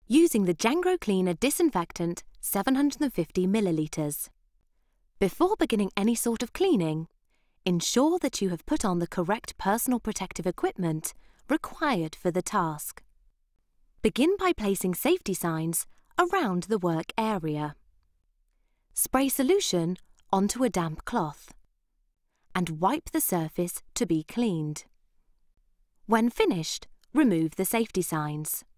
using the Jangro Cleaner Disinfectant 750 millilitres. Before beginning any sort of cleaning, ensure that you have put on the correct personal protective equipment required for the task. Begin by placing safety signs around the work area. Spray solution onto a damp cloth and wipe the surface to be cleaned. When finished, remove the safety signs.